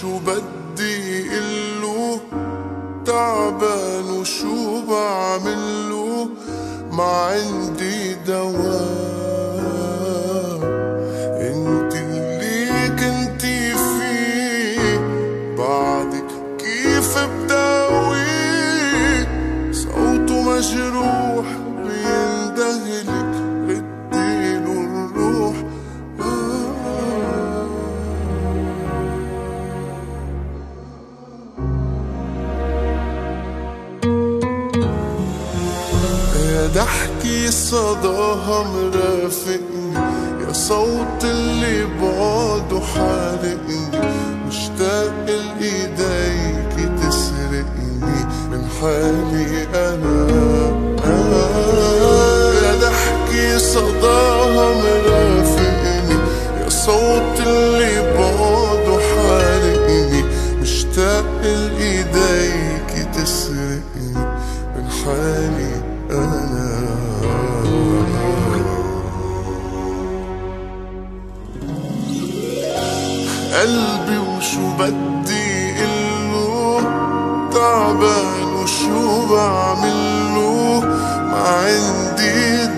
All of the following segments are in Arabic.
وشو بدي قله، تعبان وشو بعمله، ما عندي دواء. انت اللي كنتي فيه بعدك كيف بداوي، صوته مجروح بيندهلك رديله الروح. يا ضحكي صداها مرافقني، يا صوت اللي بعده حارقني، مشتاق لإيديكي تسرقني من حالي أنا. يا ضحكي صداها مرافقني، يا صوت اللي بعده حارقني، مشتاق لإيديكي تسرقني من حالي أنا. قلبي وشو بدي قله، تعبان وشو بعمله، ما عندي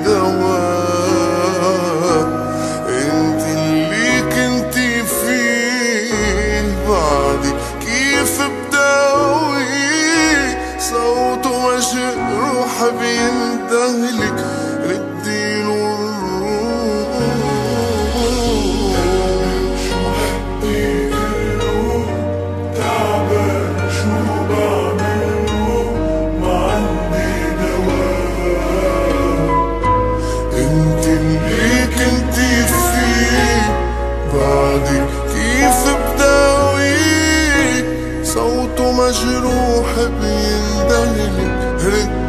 دواء. انت اللي كنتي فيه بعدك كيف بداوي، صوته مجروح بيندهلك رديله الروح. شو بدي قله، تعبان شو بعمله، ما عندي دواء. انت اللي كنتي فيه بعدك كيف بداوي، صوته مجروح بيندهلك